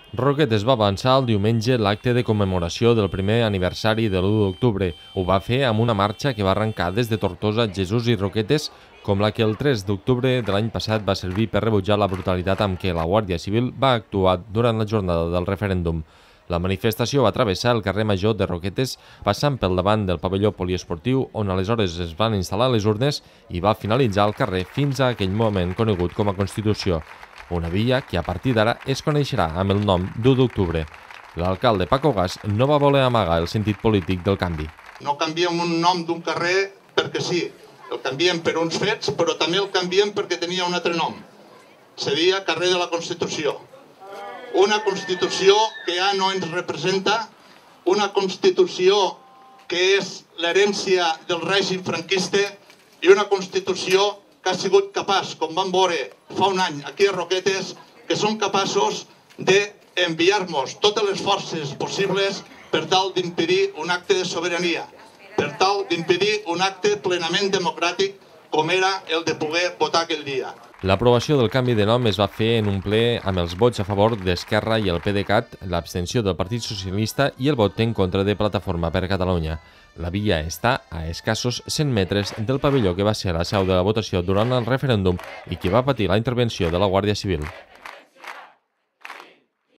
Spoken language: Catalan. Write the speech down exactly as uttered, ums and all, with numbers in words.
Roquetes va avançar el diumenge l'acte de commemoració del primer aniversari de l'u d'octubre. Ho va fer amb una marxa que va arrencar des de Tortosa, Jesús i Roquetes, com la que el tres d'octubre de l'any passat va servir per rebutjar la brutalitat amb què la Guàrdia Civil va actuar durant la jornada del referèndum. La manifestació va travessar el carrer Major de Roquetes, passant pel davant del pavelló poliesportiu, on aleshores es van instal·lar les urnes, i va finalitzar al carrer fins a aquell moment conegut com a Constitució, una via que a partir d'ara es coneixerà amb el nom d'u d'octubre. L'alcalde Paco Gas no va voler amagar el sentit polític del canvi. No canviem un nom d'un carrer perquè sí, el canviem per uns fets, però també el canviem perquè tenia un altre nom. Seria carrer de la Constitució. Una Constitució que ja no ens representa, una Constitució que és l'herència del règim franquista i una Constitució que ha sigut capaç, com vam veure fa un any aquí a Roquetes, que són capaços d'enviar-nos totes les forces possibles per tal d'impedir un acte de sobirania, per tal d'impedir un acte plenament democràtic com era el de poder votar aquell dia. L'aprovació del canvi de nom es va fer en un ple amb els vots a favor d'Esquerra i el PDeCAT, l'abstenció del Partit Socialista i el vot en contra de Plataforma per Catalunya. La via està a escassos cent metres del pavelló que va ser la seu de la votació durant el referèndum i que va patir la intervenció de la Guàrdia Civil.